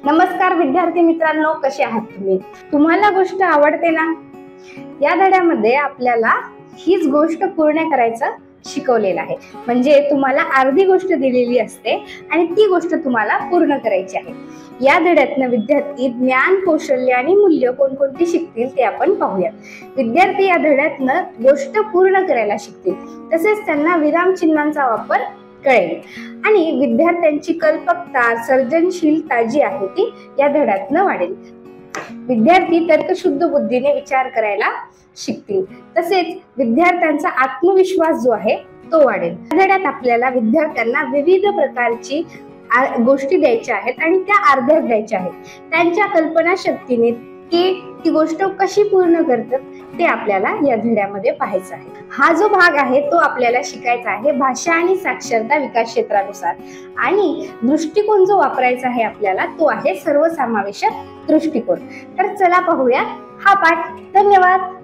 नमस्कार विद्यार्थी मित्रांनो, कसे आहात तुम्ही? तुम्हाला गोष्ट आवडते ना? या धड्यामध्ये आपल्याला हीच गोष्ट पूर्ण करायचं शिकवलेलं आहे. म्हणजे तुम्हाला अर्धी गोष्ट दिलेली असते आणि ती गोष्ट तुम्हाला पूर्ण करायची आहे. या धड्यातनं विद्यार्थी ज्ञान, कौशल्य आणि मूल्य कोणकोणती शिकतील ते आपण पाहूयात. विद्यार्थी या धड्यातनं गोष्ट पूर्ण करायला शिकतील, तसेच त्यांना विरामचिन्हांचा वापर कळेल आणि विद्यार्थ्यांची कल्पकता, सर्जनशीलता जी आहे ती या धड्यातनं वाढेल. विद्यार्थी तर्कशुद्ध बुद्धीने विचार करायला शिकतील, तसेच विद्यार्थ्यांचा आत्मविश्वास जो आहे तो वाढेल. या धड्यात आपल्याला विद्यार्थ्यांना विविध प्रकारची गोष्टी द्यायच्या आहेत आणि त्या अर्ध्यात द्यायच्या आहेत. त्यांच्या कल्पनाशक्तीने ती गोष्ट कशी पूर्ण करतात ते आपल्याला या धड्यामध्ये पाहायचं आहे. हा जो भाग आहे तो आपल्याला शिकायचा आहे भाषा आणि साक्षरता विकास क्षेत्रानुसार, आणि दृष्टिकोन जो वापरायचा आहे आपल्याला तो आहे सर्वसमावेशक दृष्टिकोन. तर चला पाहूया हा पाठ. धन्यवाद.